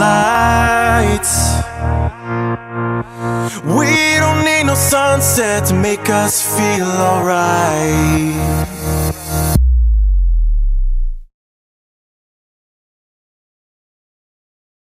lights. We don't need no sunset to make us feel alright.